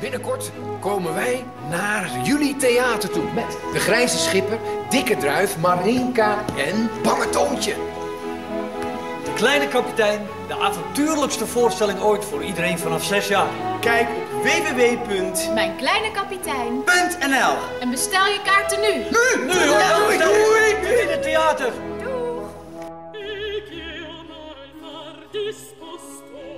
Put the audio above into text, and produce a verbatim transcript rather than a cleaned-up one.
Binnenkort komen wij naar jullie theater toe. Met de Grijze Schipper, Dikke Druif, Marinka en Bange Toontje. De Kleine Kapitein, de avontuurlijkste voorstelling ooit voor iedereen vanaf zes jaar. Kijk op w w w punt mijn kleine kapitein punt n l en bestel je kaarten nu. Nu! Nu hoor, Ja, doei, doei! in het theater. Doeg! E che amar far disposto